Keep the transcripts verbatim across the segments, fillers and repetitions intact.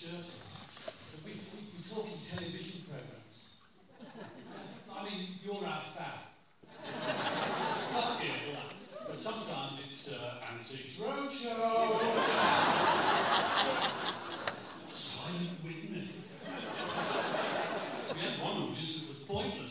shirt on. We, we, we talk in television programs. I mean, you're our fab. Fuck it, all that. But sometimes it's uh, Antiques Roadshow. Silent Witness. We had one audience that was pointless.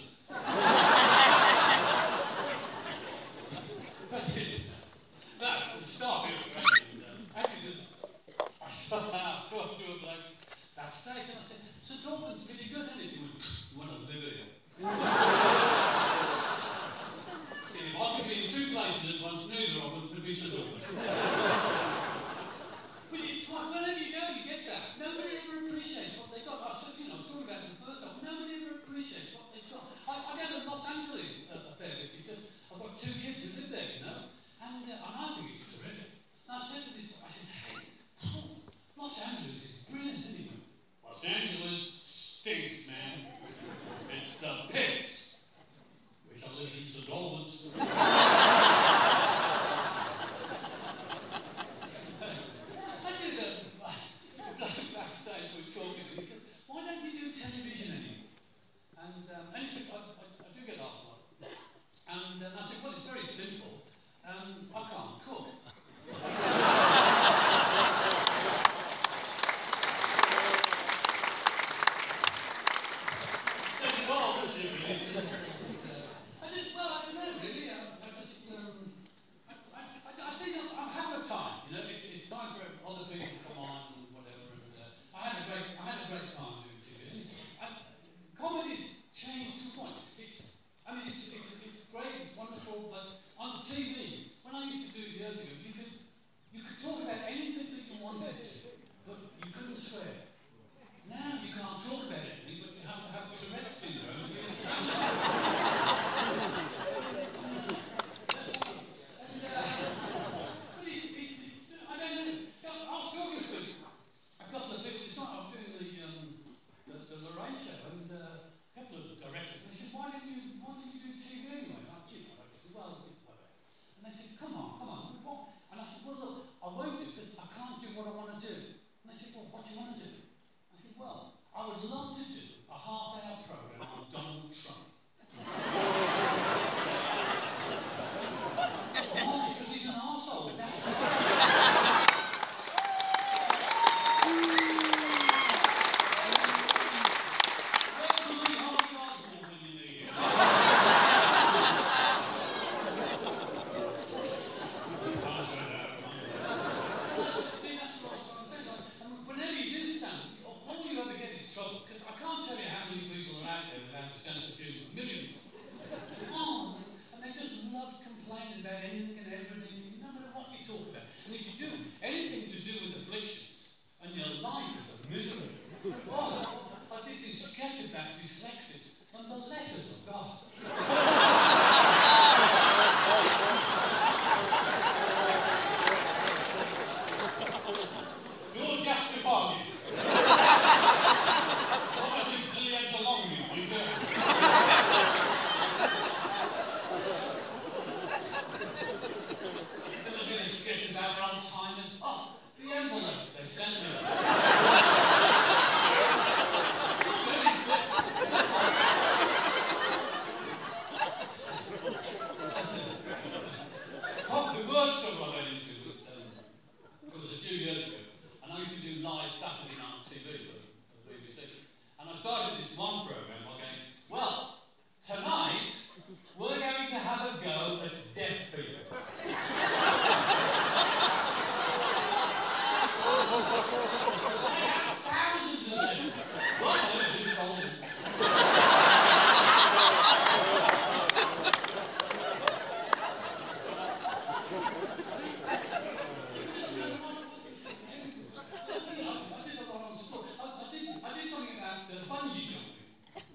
But it, that would start it. Actually, there's, I started out talking to a bloke backstage, and I said, Sir Dorman's pretty good, isn't it? He went, you want to live here? See, if I could be in two places at once, neither of them could be Sir Dorman. But it's like, wherever you go, you get that. Nobody ever appreciates what they got. I said, you know, I was talking about it in the first time. Nobody ever appreciates what they've got. I, I go to Los Angeles uh, a fair bit because I've got two kids who live there, you know, and, uh, and I think it's terrific. And I said to this guy, I said, hey, Los Angeles is brilliant, isn't it? Los Angeles stinks, man. It's the pits. Wish I lived in Saint Albans. I said, uh, backstage we were talking, and he said, why don't you do television anymore? And, um, and he said, I, I, I do get asked a lot. And uh, I said, well, it's very simple. Um, I can't cook. I just, well, I don't know, really. I, I just, um, I, I, I think I'm, I'm having a time, you know. It's, it's time for other people to come on and whatever. And uh, I had a great, I had a great time doing T V. And comedy's changed to a point. It's, I mean, it's, it's, it's great, it's wonderful, but on T V, when I used to do it years ago, you could, you could talk about anything that you wanted to, but you couldn't swear. Now you can't talk about anything, but you have to have Tourette's syndrome. And, uh, but it's, it's, it's, I don't know. I was talking to a couple of people, it's not, I was doing the, um, the, the Lorraine show, and uh, a couple of directors, and they said, why don't you, why don't you do T V anyway? And I, you know, I said, well, whatever. And they said, come on, come on, what? And I said, well, look, I won't do because I can't do what I want to do. And they said, well, what do you want to do? I said, well, I would love to do a half-hour program on Donald Trump. Why? Because he's an arsehole. That's right. Where's Lee Harvey Oswald when you need him? See, that's what I was trying to say. Like, and whenever you do stand, all you ever get is trouble, because I can't tell you how many people are out there without a sense of humour. Millions. Oh, and they just love complaining about anything and everything, no matter what you talk about. And if you do anything to do with afflictions, and your life is a misery, oh, I did this sketch about dyslexics and the letters of God. You'll justify it. Sketch about Alzheimer's. Oh, the envelopes they sent me. Oh, the worst trouble I ran into was, um, it was a few years ago, and I used to do live Saturday night T V for the B B C. And I started this one program by going, well, tonight we're going to have a go at deaf people. Thousands of them. One of those who told them. I did a lot on sport. I, I, did, I did something about uh, bungee jumping.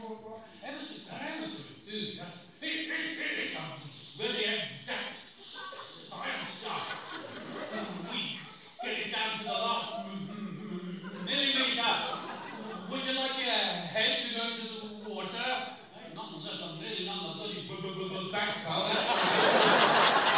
ever so, ever so enthusiastic. It, it, it, it's a really exact science stuff. We get it down to the last millimeter. Would you like your head to go into the water? Hey, not unless I'm really on the bloody b b b b bank pal.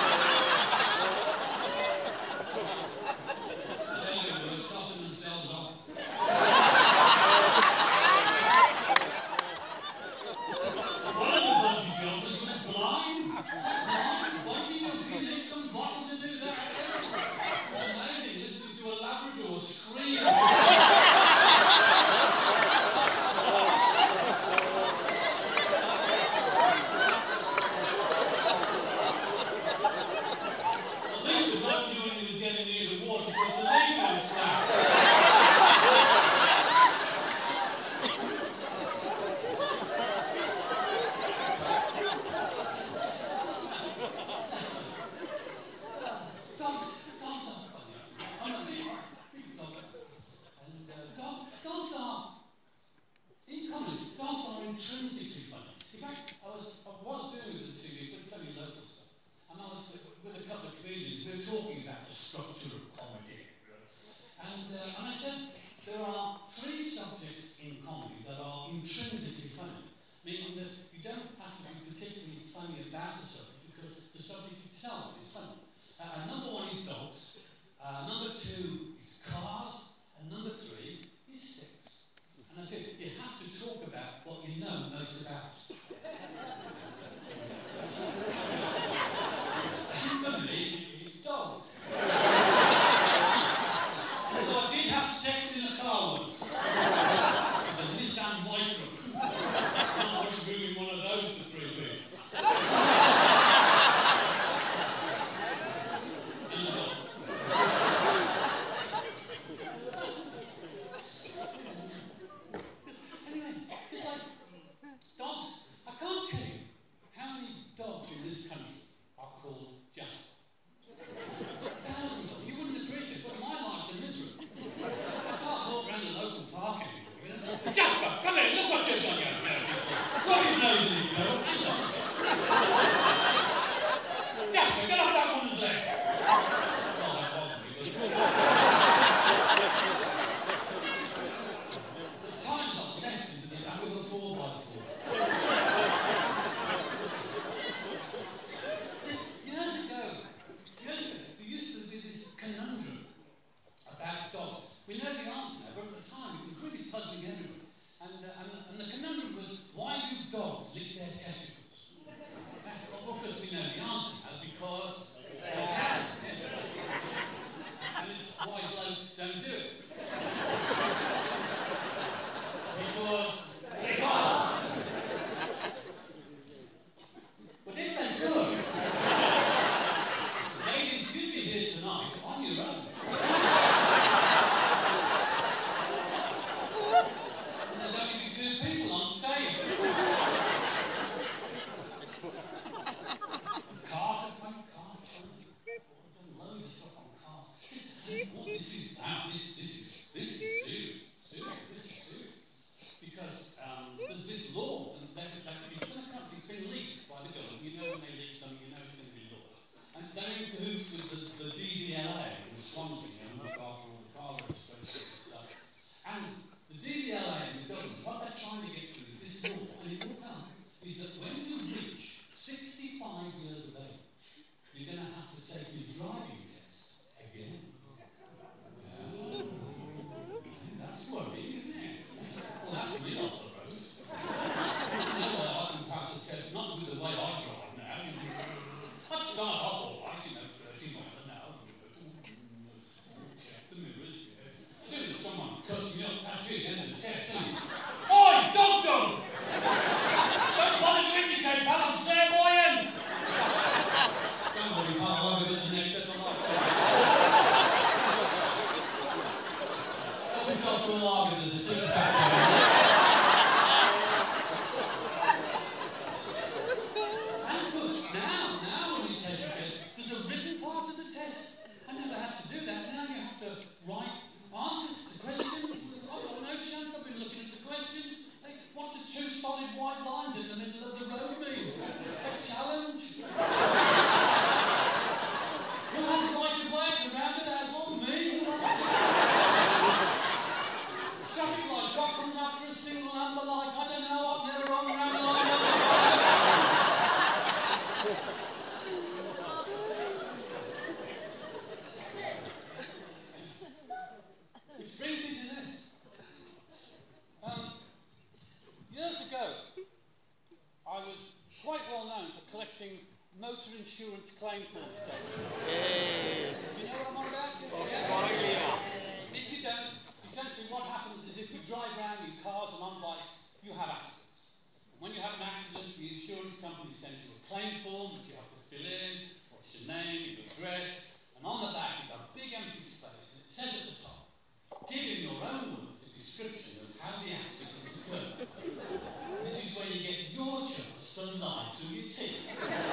Intrinsically funny. In fact, I was, I was doing the T V, but it's only local stuff. And I was uh, with a couple of comedians, we were talking about the structure of comedy. And, uh, and I said, there are three subjects in comedy that are intrinsically funny, meaning that you don't have to be particularly funny about the subject because the subject itself is funny. Uh, number one is dogs, uh, number two is cars, and number three is sex. And I said, you have to talk about what you know most about. And for me, it's dogs. Although I did have sex in a car once. With a Nissan Micra. Not much room in one of those for three people. And a dog. Dogs, I can't tell you how many dogs in this country are called Jasper. Thousands of them. You wouldn't appreciate it, but my life's a misery. I can't walk around the local park anymore. You know? Jasper, come here, look what you've done, you Got his nose in it, girl. Hang on. Jasper, get off that woman's leg. Oh, that wasn't very good. The times I've left into the back of a four by four. Years ago, years ago, there used to be this conundrum about dogs. We know the answer now, but at the time it was really puzzling everyone. And, uh, and, and the conundrum was, why do dogs lick their testicles? Well, because we know the answer now, because they can. Yes. And it's why blokes don't do it. Because they can't. But if they could, ladies, you'd be here tonight on your own. And there'd only be two people on stage. Cars are funny, cars are funny. I've done loads of stuff on cars. This, oh, this is now, this, this is, this is serious. Serious, this is serious. Because um, there's this law, and that, that, it's going to come, it's been leaked by the government. You know when they leak something, you know it's going to be law. And they're in cahoots with the, the D V L A in Swansea, and look after all the car registrations and stuff. And the D V L A and the government, what they're trying to get to is this law, and it will come, is that when you reach sixty-five years of age, you're going to have to take your driving test again. Yeah. That's worrying, isn't it? Well, that's me off the road. There's no way I can pass a test, not with the way I drive now. I'd start off all right, you know, thirty miles an hour. Check the mirrors, yeah. As soon as someone cuts me up, that's it, end of the test, isn't it? Oi, dog dog! Don't bother to indicate, pal, I'm clairvoyant! Don't worry, pal, I'll have it at the next test on my Help yourself to a lager, there's a six-pack there. And good, now, now when you take the test, there's a written part of the test. I never had to do that. Now you have to write answers to questions. I've got no chance, I've been looking at the questions. They wanted two solid insurance claim form statement. Hey. Do you know what I'm on about? Australia. If you don't, essentially what happens is if you drive around in cars and on bikes, you have accidents. And when you have an accident, the insurance company sends you a claim form that you have to fill in, what's your name, your address, and on the back is a big empty space, and it says at the top, give in your own words a description of how the accident occurred. This is where you get your chance to lie through your teeth.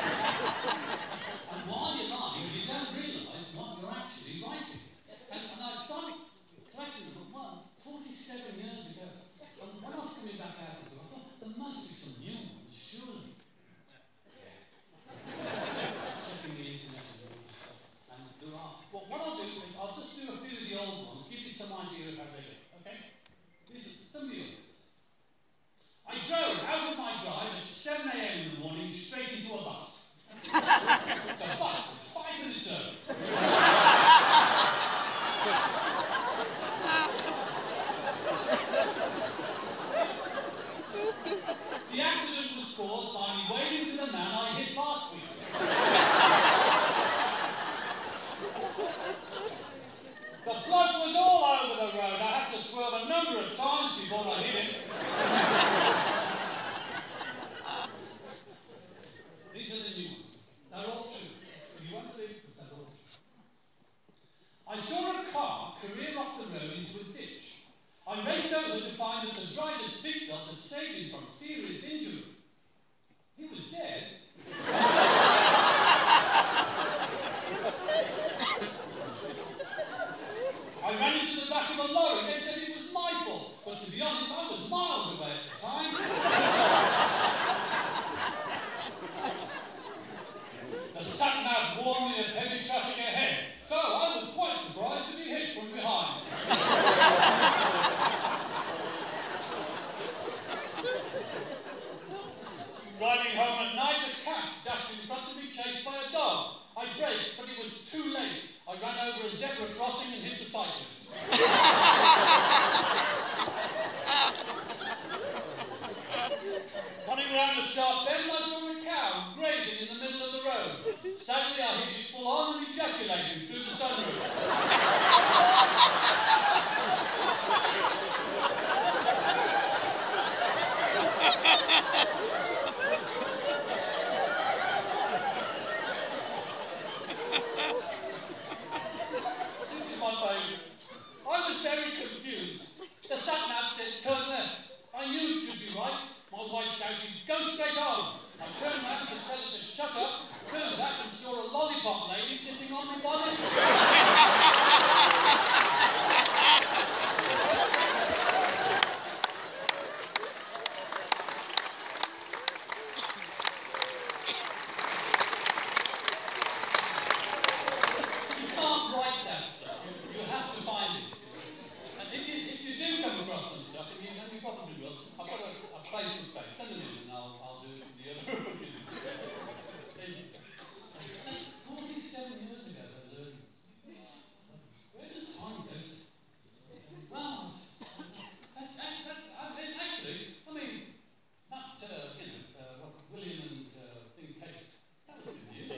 And while you're lying, you don't realise what you're actually writing. And, and I started collecting them at one, forty-seven years ago. And when I was coming back out of it, I thought, there must be some new ones, surely. Checking the internet and all this stuff. And there are. Well, what I'll do is I'll just do a few of the old ones, give you some idea of how they look, okay? These are some of the old ones. I drove out of my drive at seven a m in the morning straight into a bus. The bus was five minutes early. The accident was caused by me waving to the man I hit last week. The bloke was all over the road. I had to swerve a number of times before I hit him. These are the new ones. They're all true. You won't believe it, but they're all true. I saw a car career off the road into a ditch. I raced over to find that the driver's seatbelt had saved him from serious injury. He was dead. I ran into the back of a lorry. They said it was my fault. But to be honest, I was miles away at the time. The sat-nav warned me of heavy traffic ahead, so I was quite surprised to be hit from behind. Driving home at night, a cat dashed in front of me, chased by a dog. I braked, but it was too late. I ran over a zebra crossing and hit the cyclist. Coming round a sharp bend, I saw a cow grazing in the middle of the road. Sadly, I hit it full on and ejaculated through the sunroof. This is my favourite. I was very confused. The sat-nav said turn left. I knew it should be right. My wife shouted, go straight on. I turned round to tell her to shut up, turned back and saw a lollipop lady sitting on my bonnet. You can't write that stuff. You have to find it. And if you, if you do come across some stuff, and you, and you probably will, I've got a, a Facebook page. Send them in and I'll, I'll do it for the other rookies. forty-seven years ago, those early ones. Where does time go to? Well, and, and, and, and actually, I mean, that, uh, you know, uh, what, William and uh, Thing Case, that was good news.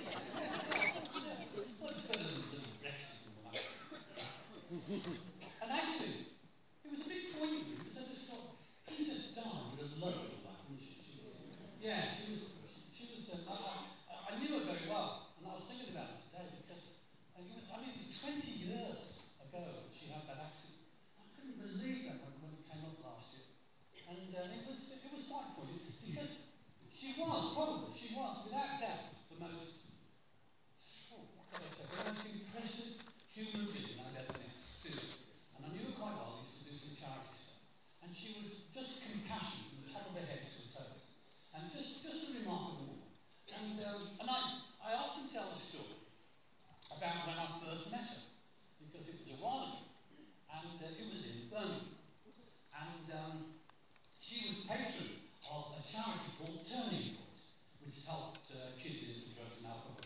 Well, it's better than little Brexit and all that. And actually, it was a bit poignant because I just thought, Jesus died with a love for that, wasn't she? She was, yeah, she was, she was, uh, I, I, I knew her very well, and I was thinking about it today because, uh, you know, I mean, it was twenty years ago that she had that accident. I couldn't believe that when, when it came up last year. And uh, it was, it was quite poignant because she was, probably, she was, without doubt, the most, oh, what could I say, the most impressive human being I've ever met, seriously. And I knew her quite well, I used to do some charity stuff. And she was just compassion from the top of her head to her toes. And just, just a remarkable woman. And, um, and I, I often tell the story about when I first met her, because it was a while ago. And uh, it was in Birmingham. And um, she was patron of a charity called Turning Point, which helped uh, kids into drugs and alcohol.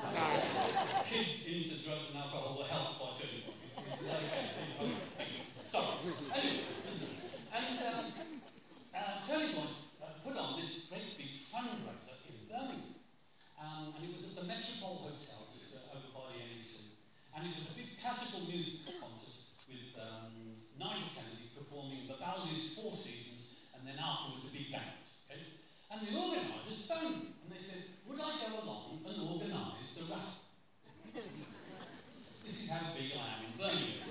Kids into drugs and alcohol were helped by Turning Point. So and it was at the Metropole Hotel, just uh, over by the N B C. And it was a big classical music concert with um, Nigel Kennedy performing Vivaldi's Four Seasons, and then afterwards a big band. Okay? And the organisers phoned me, and they said, would I go along and organise the raffle? This is how big I am in Birmingham.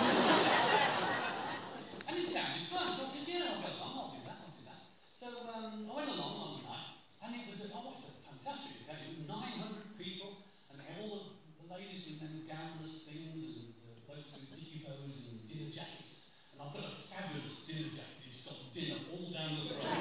And it sounded fun, so I said, yeah, I'll go along, I'll do that, I'll do that. So um, I went along one night, and it was a, oh, it's a fantastic occasion, nine hundred people, and they had all the, the ladies with them gowns, things, and uh, blokes with dicky bows and dinner jackets. And I've got a fabulous dinner jacket, it's got dinner all down the front.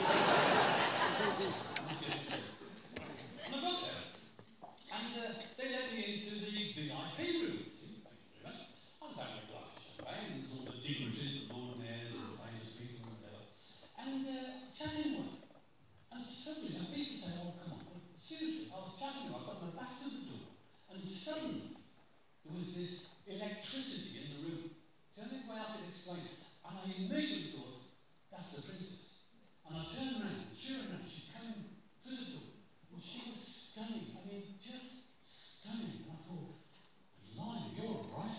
And I got there, and uh, they let me into the V I P room. I was having a glass of champagne, and there's all the dignitaries, the Lord Mayors, and famous people, and whatever. And uh, chatting with them. And suddenly, and people say, oh, come on. But seriously, I was chatting with them, I got my back to the door, and suddenly, there was this electricity in the room. The only way I could explain it. And I immediately thought, that's the princess. And I turned around, and sure enough, she came through the door, and she was stunning. I mean, just stunning. And I thought, blimey, you're all right.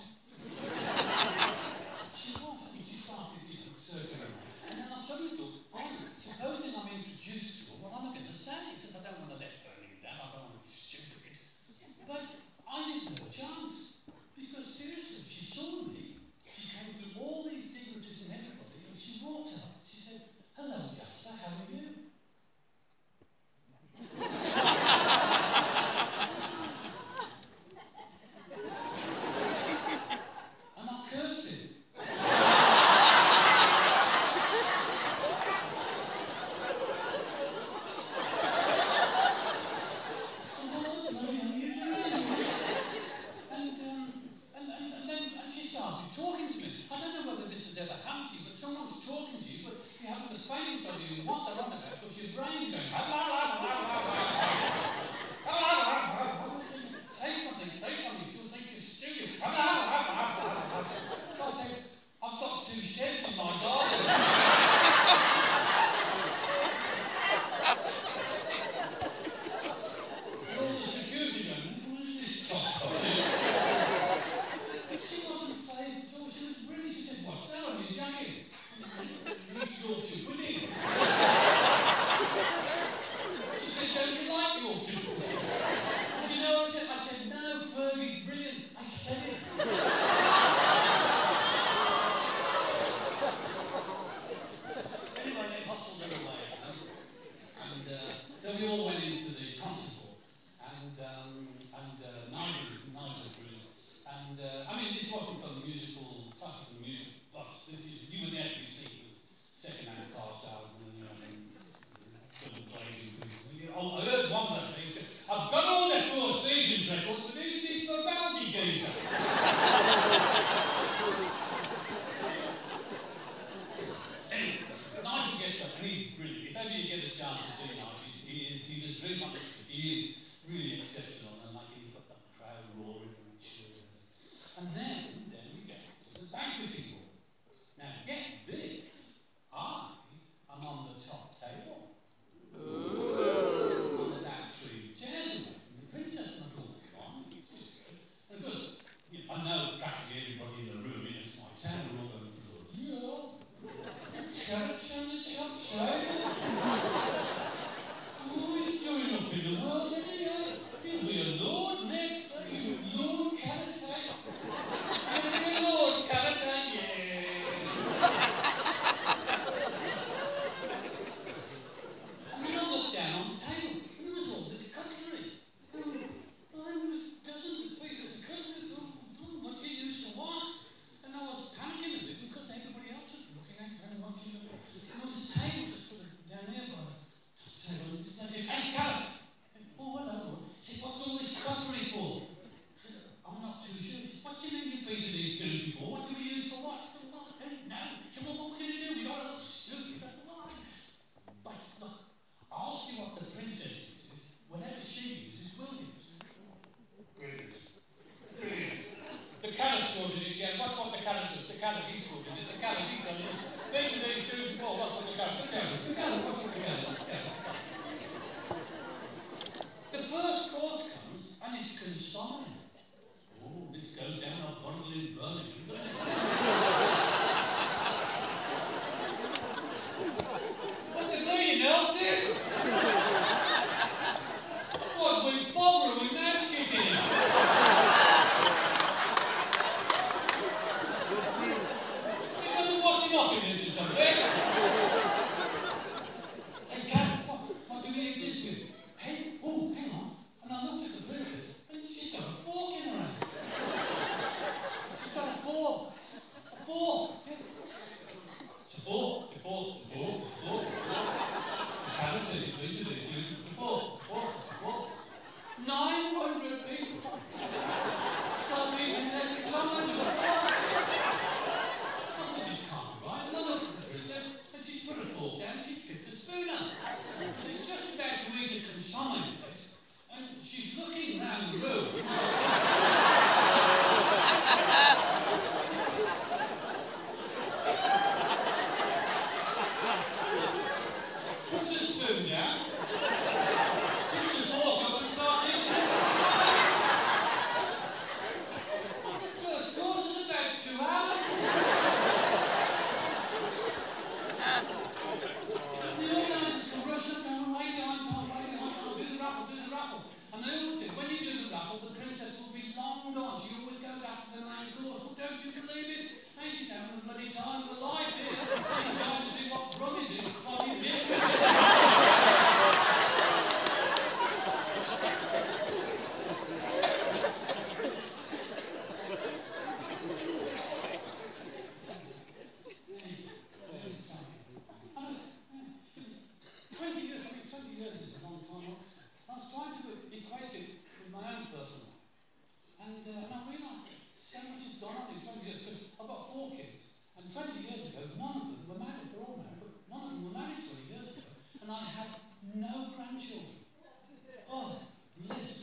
She was, I mean, she started, you know, circling around. And then I suddenly thought, oh, supposing I'm introduced to her, what am I going to say? Because I don't want to let Birmingham down, I don't want to be stupid. But I didn't have a chance. Because seriously, she saw me, she came through all these dignitaries and everybody, and she walked up, she said, hello, Jasper, how are you? consigned. Oh, this goes down a bundle in Birmingham, doesn't it? What the bleeding hell's this? What, we bother with that shit in it? You got the washing up in this or something? Hey, Cat, what, what do you eat this with? Hey, oh, hang on. And I looked at the princess, and she's got a fork in her hand. She's got a fork. A fork. Yeah. It's a fork. It's a fork. It's a fork. It's a fork. The parrot says it's been to this. It's a fork. It's a fork. It's a fork. Nine hundred people start eating every time with a fork. I said, this can't be right. And I looked at the princess, and she's put a fork down, and she's picked a spoon up. And she's just about to eat a consigned place, and she's looking round the room. Puts a spoon down, puts a fork up and starts eating it. The first course is about two hours. And the organisers come rushing up down, way behind time, way behind time, do the raffle, do the raffle. And they all said, when you do the raffle, the princess will be long gone. She always goes after the main course. Well, don't you believe it? Hey, she's having a bloody time of her life here. She's going to see what rum is in spotted here. twenty years, I mean, twenty years is a long time. I was trying to equate it with my own personal life. And, uh, and I realised so much has gone on in twenty years. Because I've got four kids. And twenty years ago, none of them were married. They're all married. But none of them were married twenty years ago. And I had no grandchildren. Oh, bliss.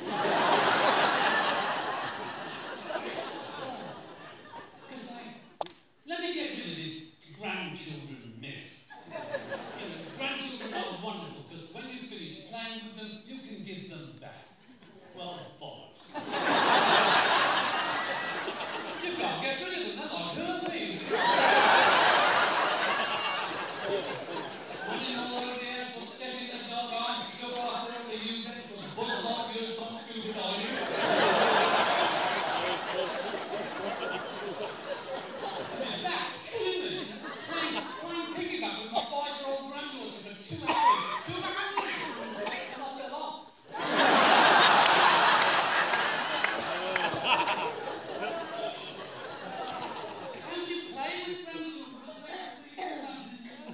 Because I, let me get rid of this grandchildren myth. You know, grandchildren are wonderful because when you finish playing with them, you can give them back. Well, bollocks. You can't get rid of them, they're like herpes. Running all over the house, upsetting the dog, I'm stuck off wherever you get it, because bull off yours don't stupid on you. That's killing me. Playing, playing piggyback with my five-year-old granddaughter for two hours. Two hours! And I fell off. How do you play with grandchildren? They don't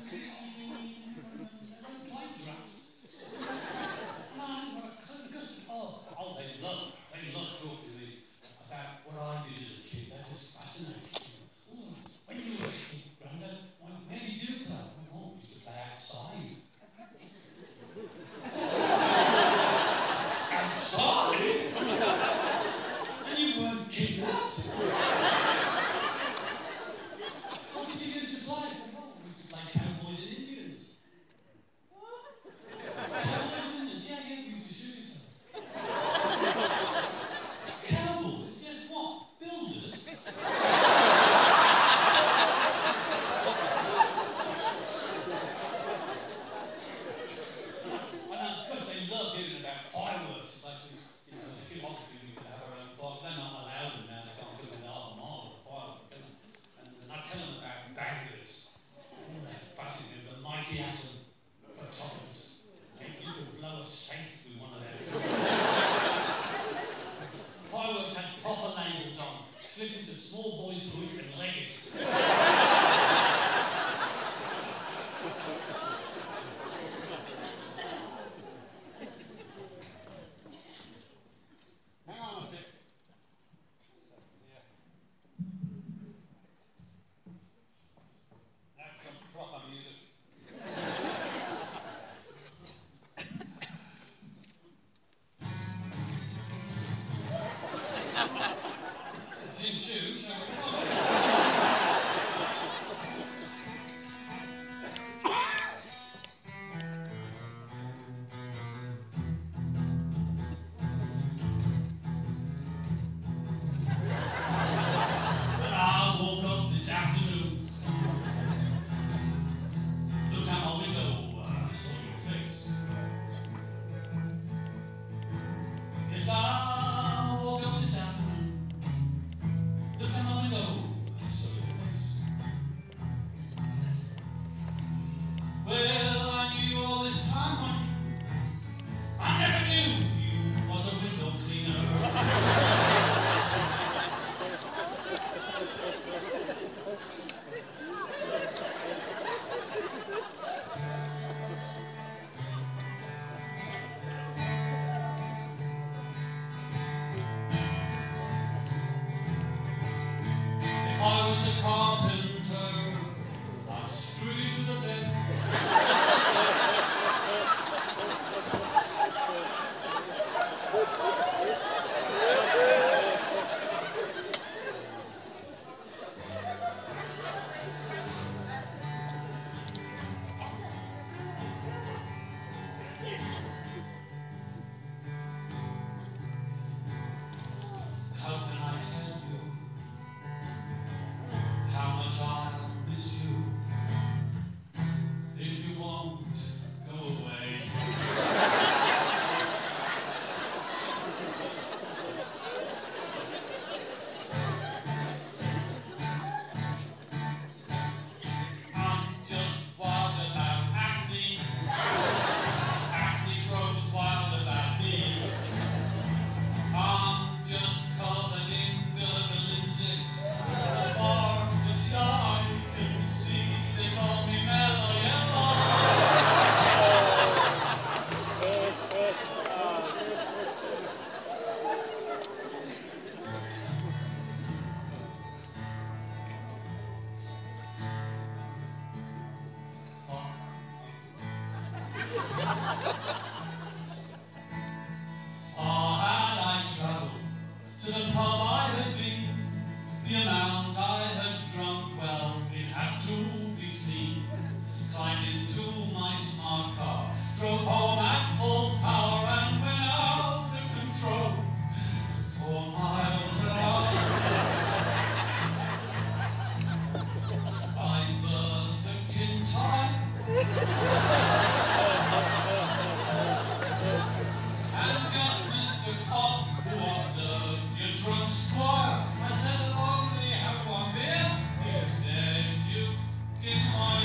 play drums. No, I haven't got a clue because, oh, oh, they love, they love talking to me about what I did as a kid. That just fascinates me. Oh, when you were a kid, Grandad, when, where did you play? Oh, we used to play outside. Outside? And you weren't kidnapped? What did you used to play? Oh, we used to play cowboys and Indians. Cowboys and Indians? Yeah, yeah, we used to shoot each other. Cowboys? Yeah, what? Builders? And of course they love hearing about fireworks. It's like, we, you know, if you obviously we could have our own fireworks. They're not allowed them now. They can't do it in half a mile of a firework, can they? And, and I tell them about bangers. Oh, they're fascinating. The mighty atom photons. You could blow a safe with one of them. Fireworks had proper labels on. Slip into small boys' group and leg it. Hang on a sec. Yeah. That's some proper music. Jim Chew, so come on. Far had I travelled to the pub I had been. The amount I had drunk, well, it had to be seen. Climbed into my smart car, drove home at full power, and went out of control. Four miles per hour. I burst a kintyre. And just missed a cop who observed your drunk squire. I said, "Hello, may I have one beer?" He said, "You can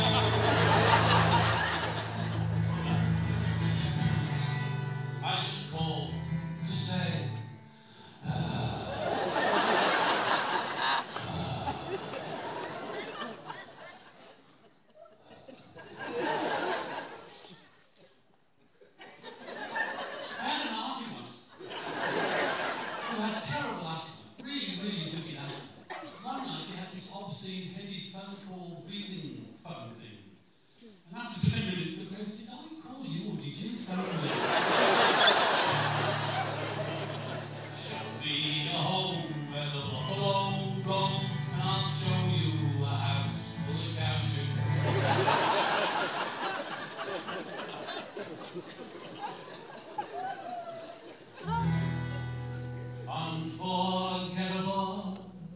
I just called to say, I had an auntie once who had terrible asthma, really, really wicked asthma. One night she had this obscene, heavy phone call breathing phone thing. And after ten minutes, the ghost, "Did I call you or did you phone me?" Show me a home where the buffalo roam, and I'll show you a house full of cow shit. Unforgettable.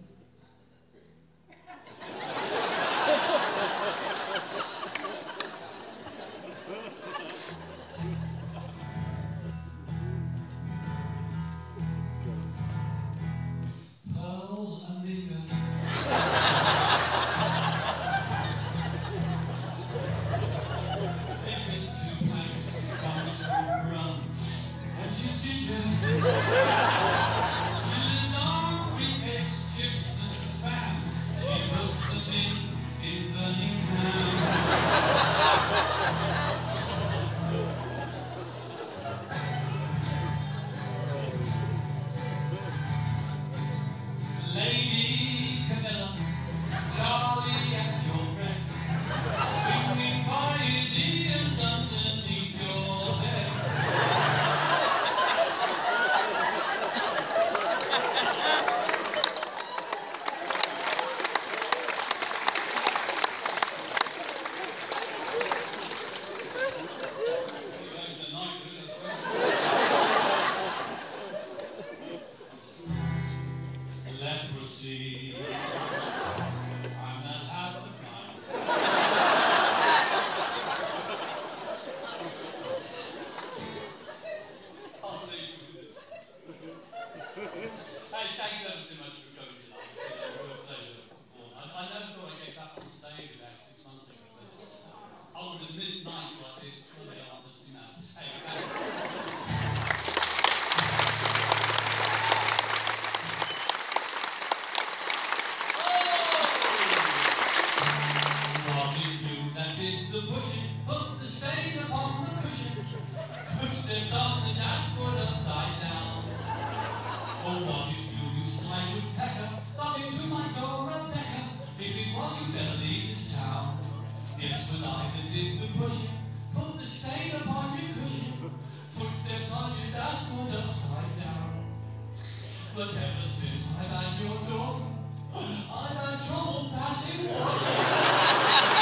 Pearls and ingots. Thickest two planks comes from brunch, and she's ginger. She lives on free cakes, chips, and spam. She puts them in in Birmingham. Lady Camilla, Charlie at your breast, swinging by his ears underneath your vest. Leprosy. I'm not half the kind. I'll leave you with this. Hey, thanks ever so much for coming tonight. It's been a real pleasure to perform. I, I never thought I'd get back on stage about six months ago, but I would have missed nights like this twenty honest, you know. Hey, thanks. Was it you that did the pushing, put the stain upon the cushion, footsteps on the dashboard upside down? Or was it you, you sly woodpecker, got into my door, Rebecca? If it was, you better leave this town. Yes, was I that did the pushing, put the stain upon your cushion, footsteps on your dashboard upside down. But ever since I've had your daughter, I've had trouble passing water.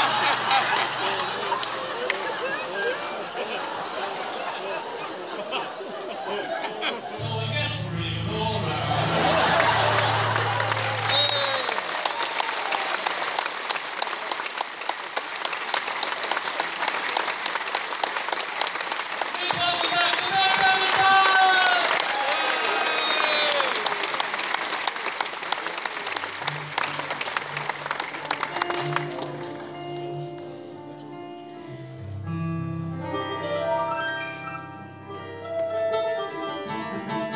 So I guess we're even all right. Please welcome back to Mary Ellen Dye!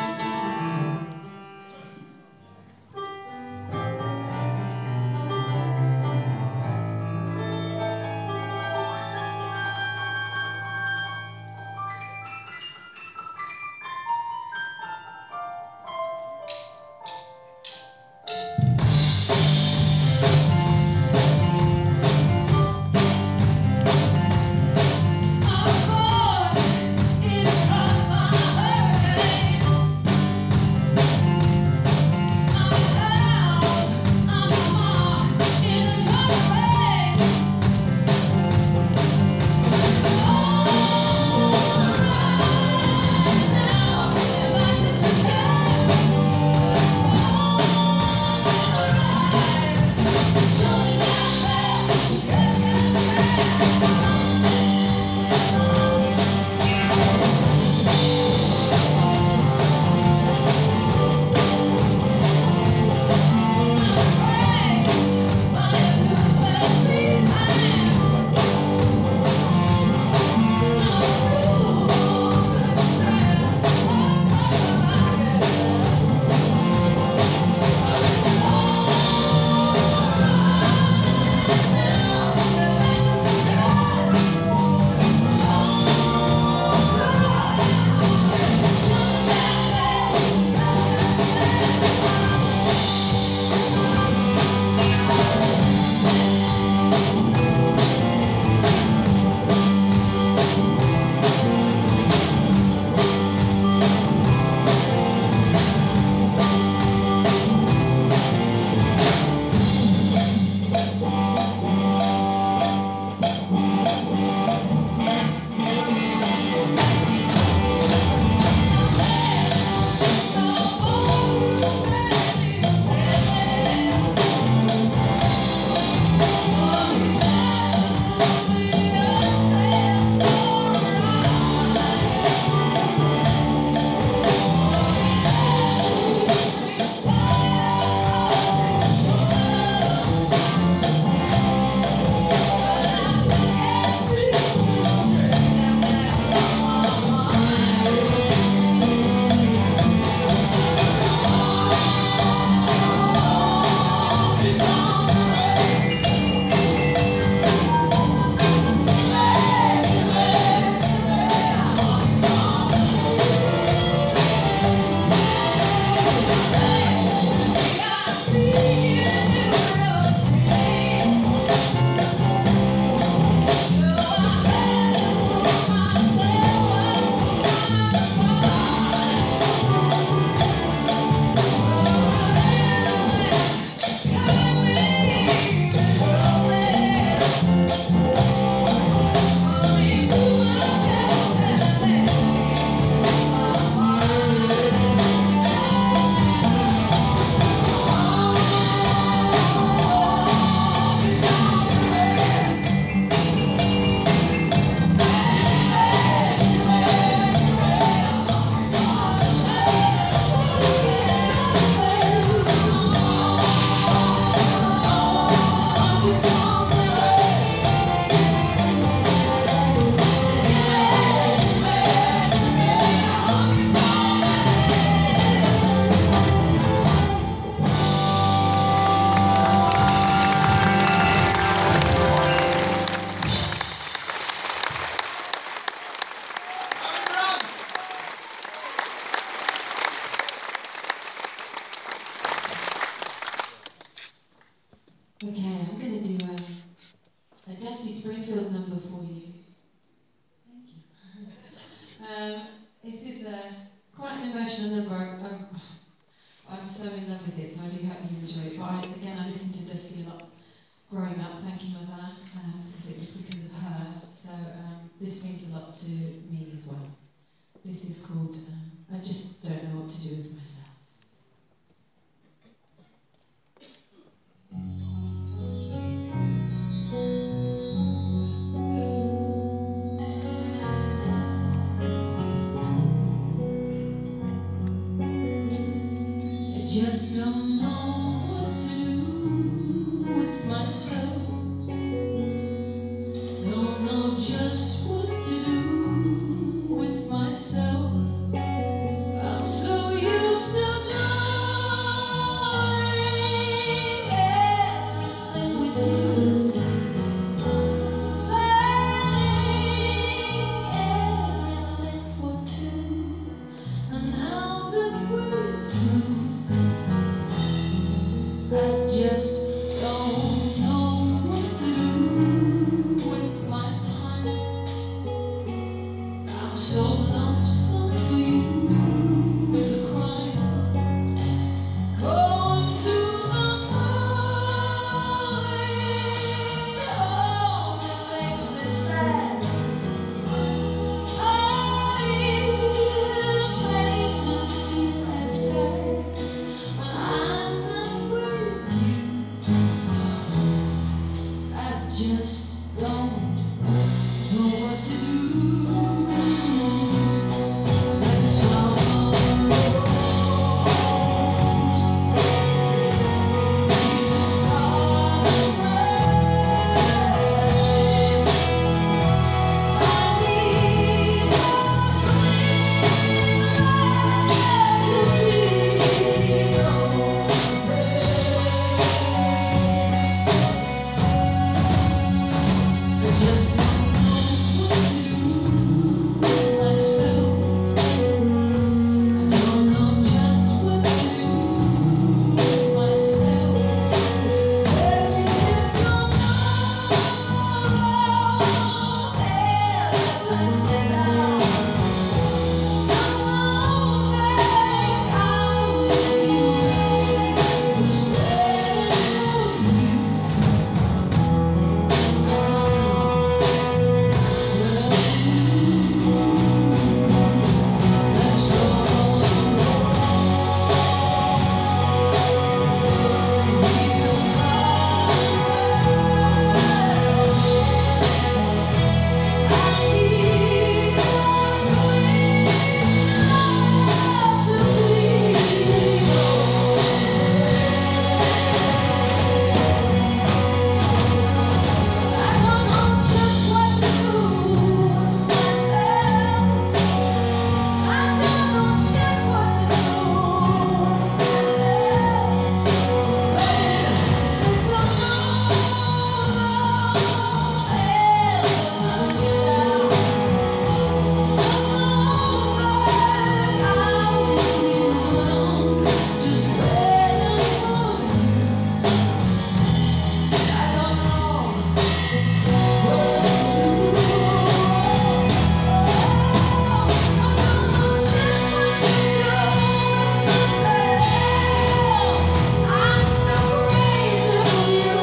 Okay, I'm going to do a, a Dusty Springfield number for you. Thank you. um, this is a, quite an emotional number. I'm, I'm so in love with it, so I do hope you enjoy it. But I, again, I listened to Dusty a lot growing up. Thank you, Mother, um, because it was because of her. So um, this means a lot to me as well. This is called um, I Just Don't Know What to Do With Myself. Just don't know what to do with myself. Don't know just what to do with myself. I'm so used to knowing everything with you, playing everything for two, and how the breathe through. I just don't know what to do with my time. I'm so lonesome for you to cry. Going to the movie, oh, that makes me sad. I use pain to feel as bad when I'm not with you. I just don't know what to do. When summer rolls, needs a southern rain. I need a sweet light to be over there. I just don't know what to do with myself. I don't know just what to do with myself. Baby, if you're not around, everything's down. Come on back, I'll leave you alone. Just waiting for you. I don't know what else to do. Let's all needs a sunrise. I need a sweet love to be I don't know just what to do with myself. I don't know just what to do with myself. Baby, if you're not around, everything's down. Come on back, I'll leave you alone. Just waiting for you. I don't know what else to do. I don't know just what to do with myself. I'm still crazy for you.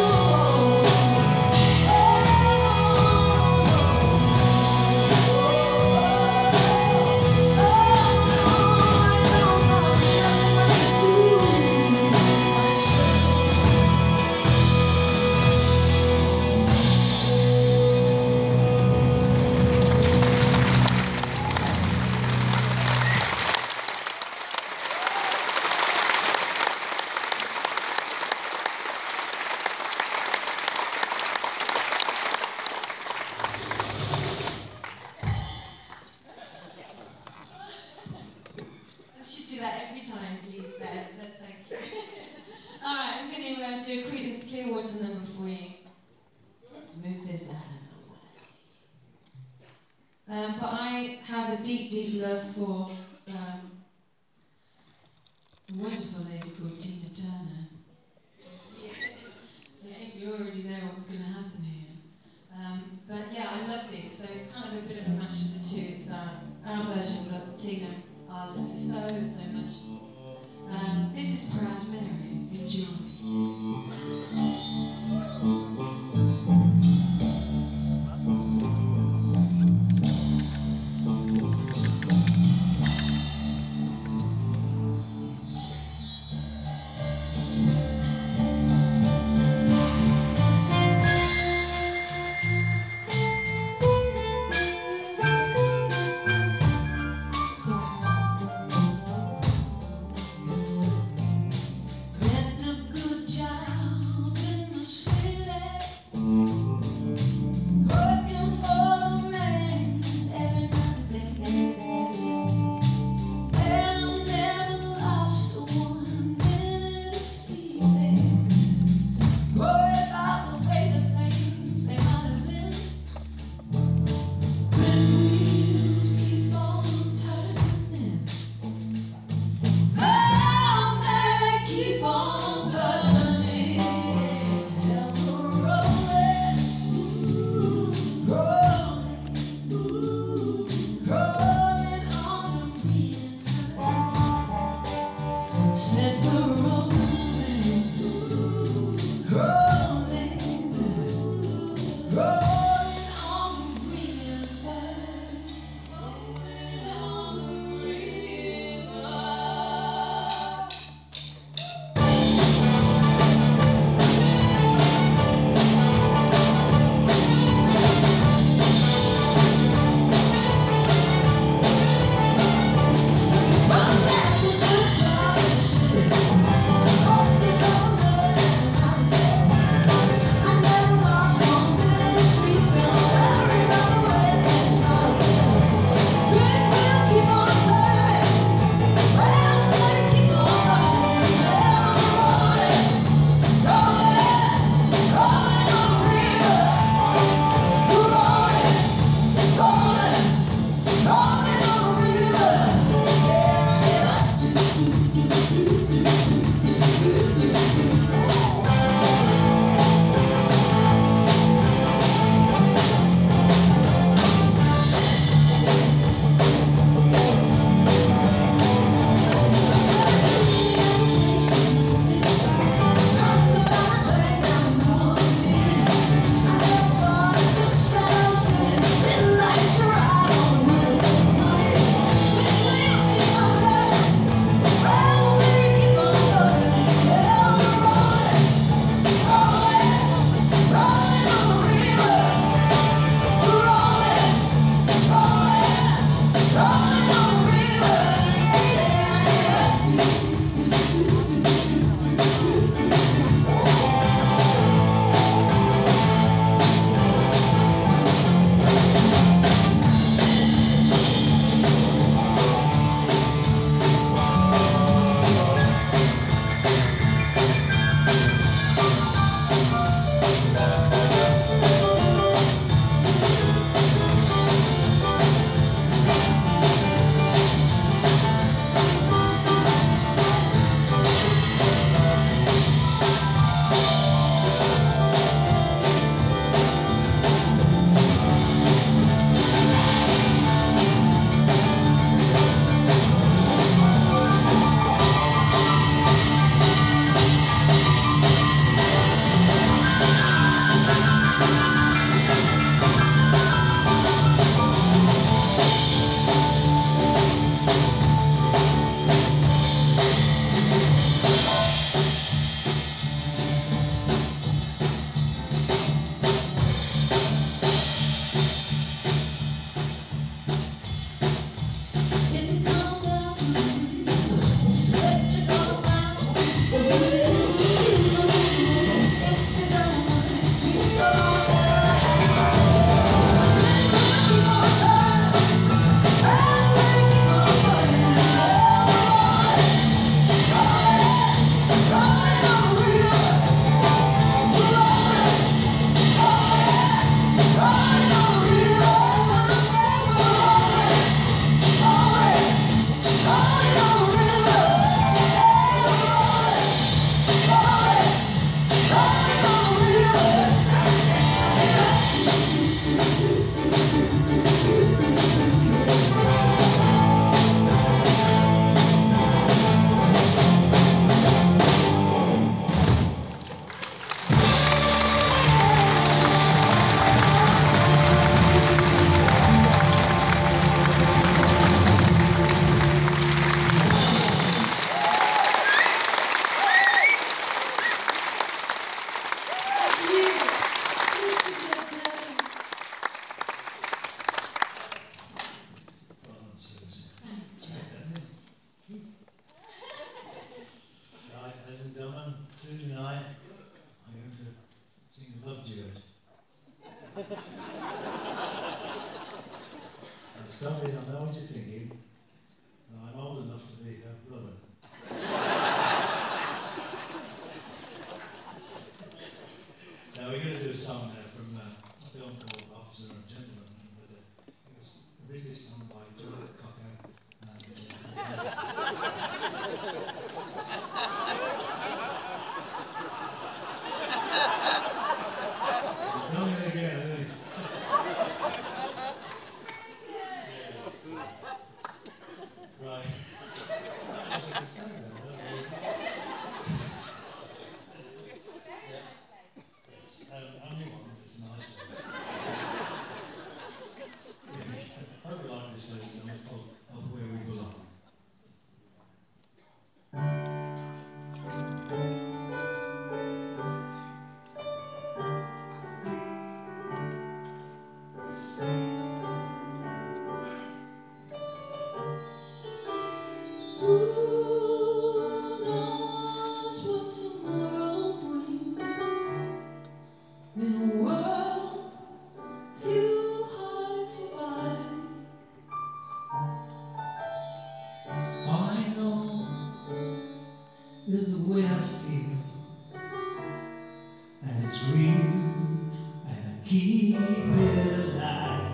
I should do that every time, please. That, that, thank you. All right, I'm going to uh, do a Creedence Clearwater number for you. Let's move this out of the way. Um, but I have a deep, deep love for um, a wonderful lady called Tina Turner. So if you gentlemen, Susie and I are going to sing a love duet. Now, Stories, I know what you're thinking. Well, I'm old enough to be her brother. Now, we're going to do a song now from uh, a film called Officer and Gentleman. But, uh, it was originally sung by George Cocker. And, uh, he's done it again, hasn't he? Right. Sounds like a song then, doesn't it? Um, only one that's nice. I hope you like this lady, and it's called Of Where We Belong. Who knows what tomorrow brings in a world few hard to find? All I know is the way I feel, and it's real, and I keep it alive.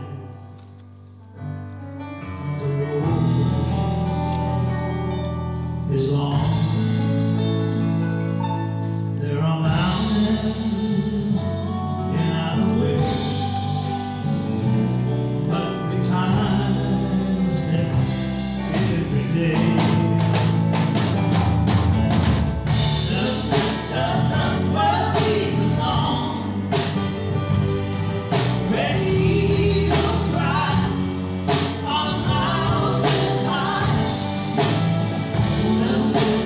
The road is long. There are mountains in our way, but we climb a step every day. Nothing doesn't where we belong. Red eagles cry on a mountain high. Nothing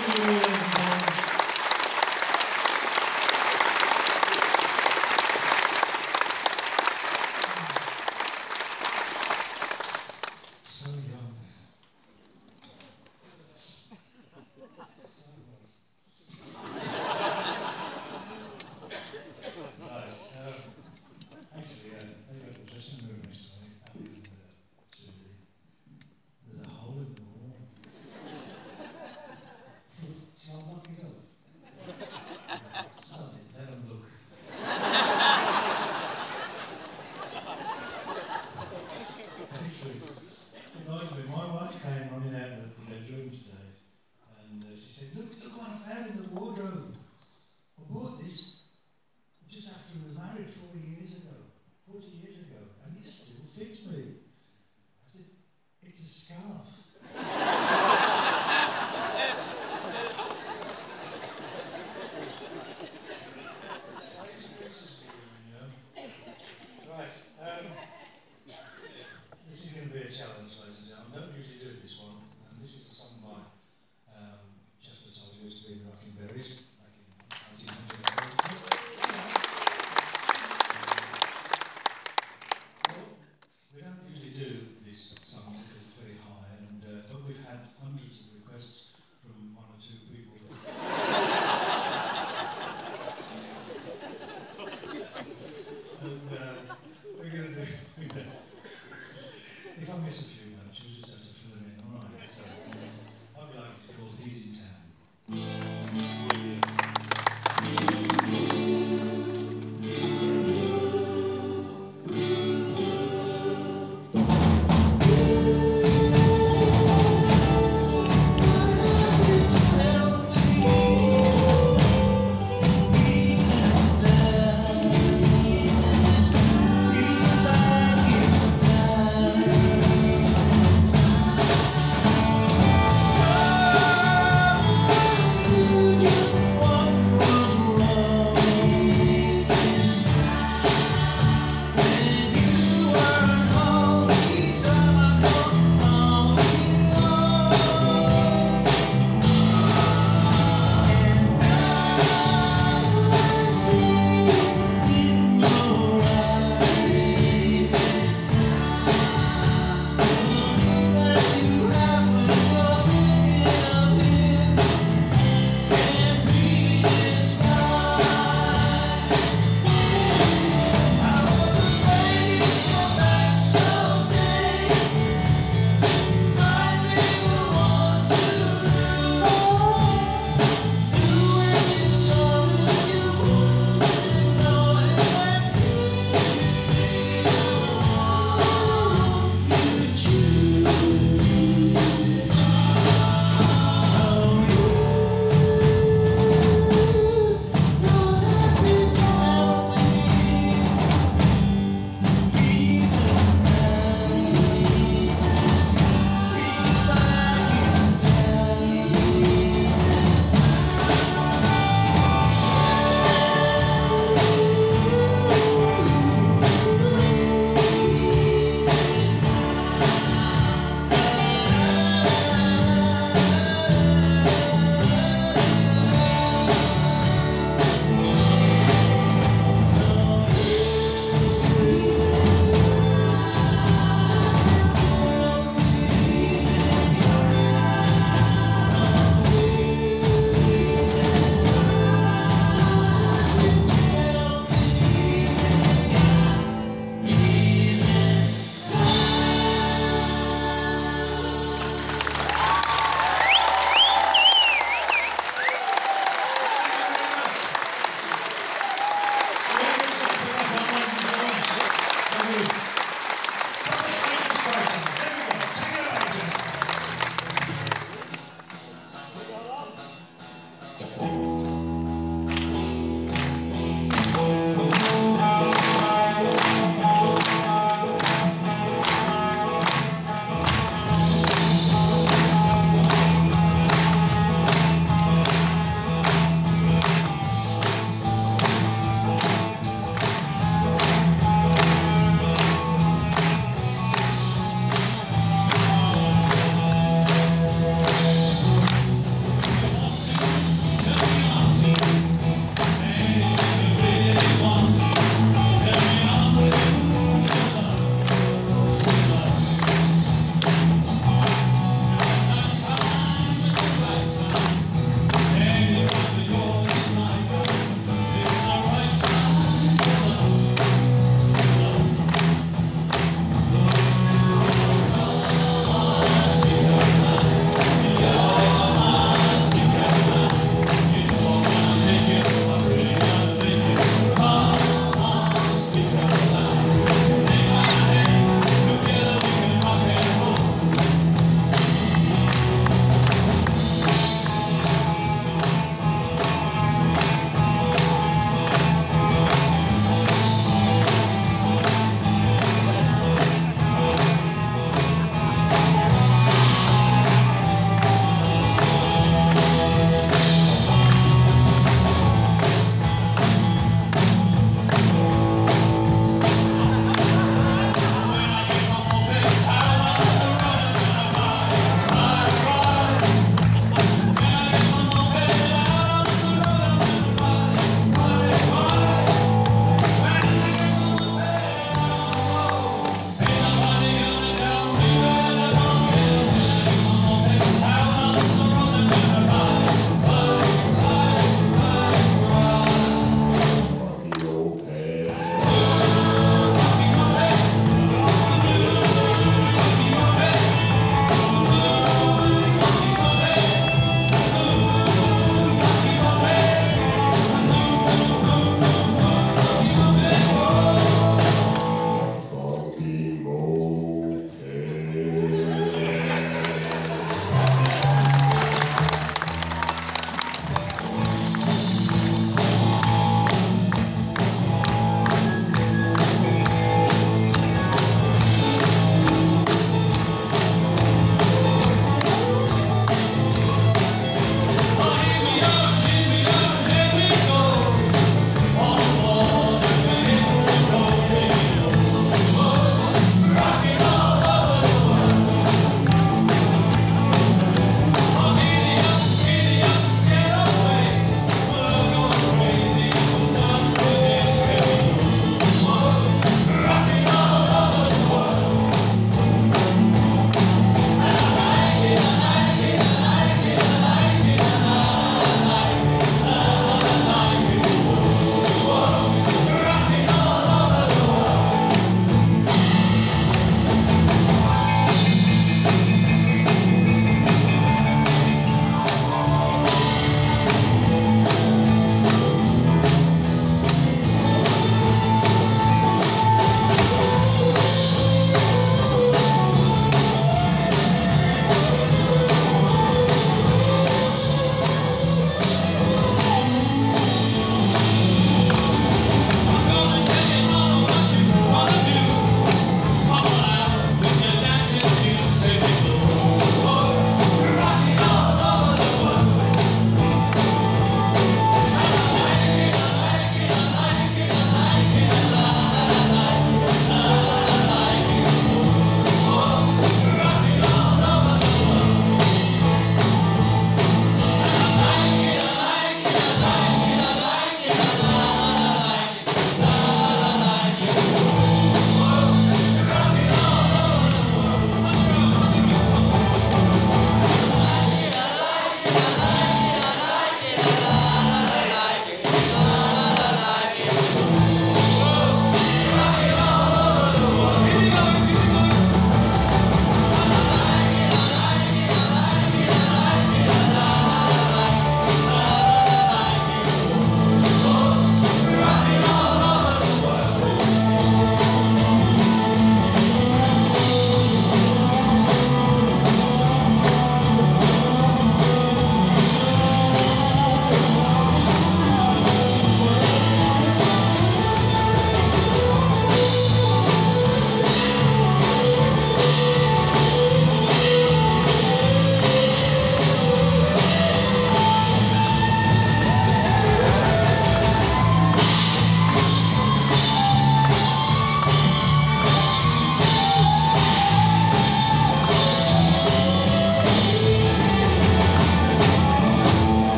So young. Right. Um, actually, uh, they got the dressing room next to me, up in the, to the, there's a hole in the wall. Shall I lock it up? Something, let them look. Actually, it reminds me, my wife came running out of the bedroom today, and uh, she said, look, look what I found in the wardrobe. I bought this just after we were married forty years ago, forty years ago, and it still fits me. I said, it's a scarf. Right, um, this is going to be a challenge, ladies and gentlemen. I don't usually do this one, and this is a song by um, Chester Todd, who used to be in the Rocking Berries back in nineteen hundred. Well, we don't usually do this song because it's very high, and uh, but we've had hundreds of requests from one or two people. And uh, we're going to do. If I miss a few notes, you'll just have to fill them in, all right? So, uh, I'd like it called He's in Town. He's back in town.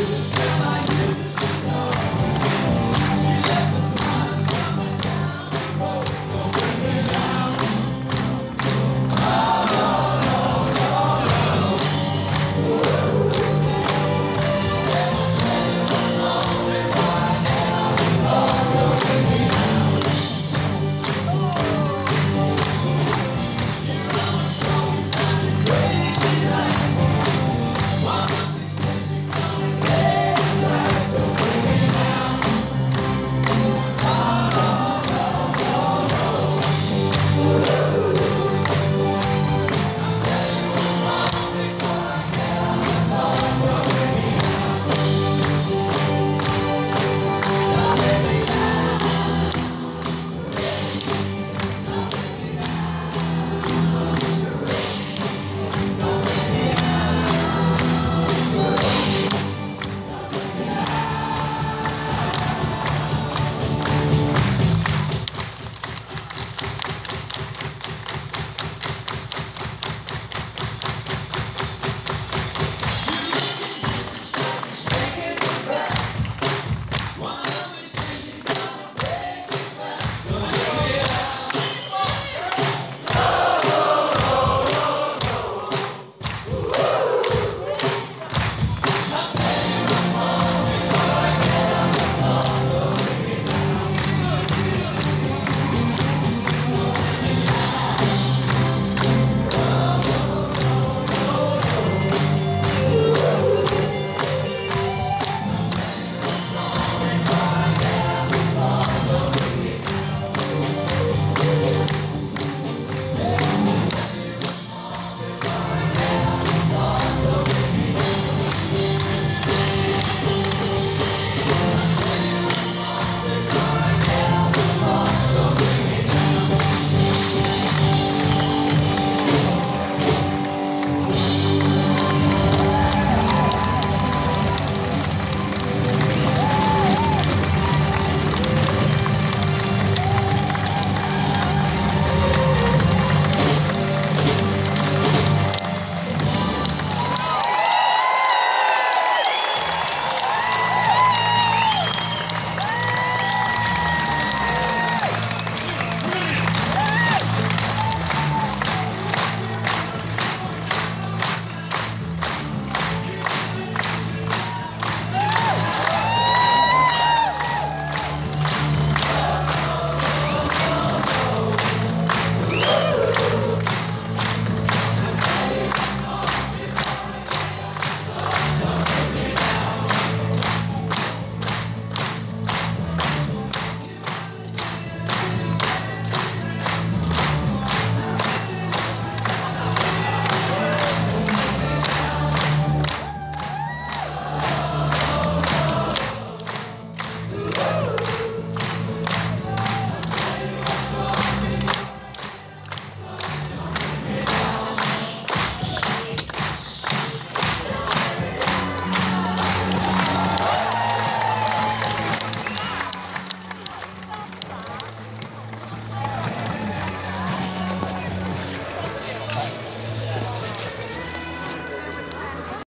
Bye.